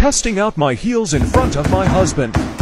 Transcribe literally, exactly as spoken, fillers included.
testing out my heels in front of my husband.